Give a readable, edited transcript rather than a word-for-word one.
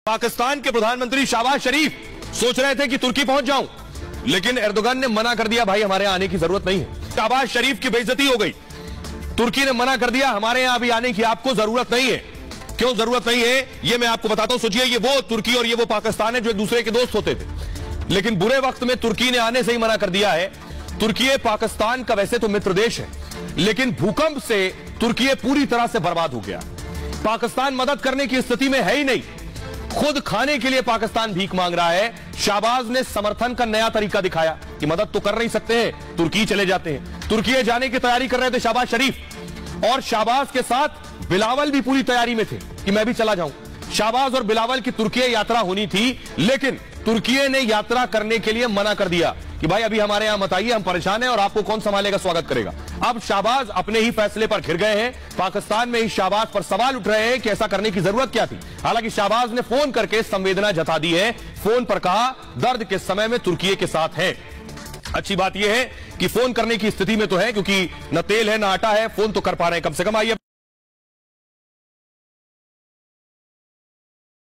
पाकिस्तान के प्रधानमंत्री शहबाज शरीफ सोच रहे थे कि तुर्की पहुंच जाऊं, लेकिन एर्दोगन ने मना कर दिया, भाई हमारे आने की जरूरत नहीं है। शहबाज शरीफ की बेइज्जती हो गई। तुर्की ने मना कर दिया, हमारे यहां अभी आने की आपको जरूरत नहीं है। क्यों जरूरत नहीं है ये मैं आपको बताता हूं। सोचिए, ये वो तुर्की और ये वो पाकिस्तान है जो एक दूसरे के दोस्त होते थे, लेकिन बुरे वक्त में तुर्की ने आने से ही मना कर दिया है। तुर्की पाकिस्तान का वैसे तो मित्र देश है, लेकिन भूकंप से तुर्की पूरी तरह से बर्बाद हो गया। पाकिस्तान मदद करने की स्थिति में है ही नहीं, खुद खाने के लिए पाकिस्तान भीख मांग रहा है। शहबाज ने समर्थन का नया तरीका दिखाया कि मदद तो कर नहीं सकते हैं, तुर्की चले जाते हैं। तुर्की जाने की तैयारी कर रहे थे शहबाज शरीफ, और शहबाज के साथ बिलावल भी पूरी तैयारी में थे कि मैं भी चला जाऊं। शहबाज और बिलावल की तुर्की यात्रा होनी थी, लेकिन तुर्की ने यात्रा करने के लिए मना कर दिया कि भाई अभी हमारे यहां मत आइए, हम परेशान हैं और आपको कौन संभालेगा, स्वागत करेगा। अब शहबाज अपने ही फैसले पर घिर गए हैं। पाकिस्तान में ही शहबाज पर सवाल उठ रहे हैं कि ऐसा करने की जरूरत क्या थी। हालांकि शहबाज ने फोन करके संवेदना जता दी है। फोन पर कहा दर्द के समय में तुर्की के साथ है। अच्छी बात यह है कि फोन करने की स्थिति में तो है, क्योंकि न तेल है न आटा है, फोन तो कर पा रहे हैं कम से कम। आइए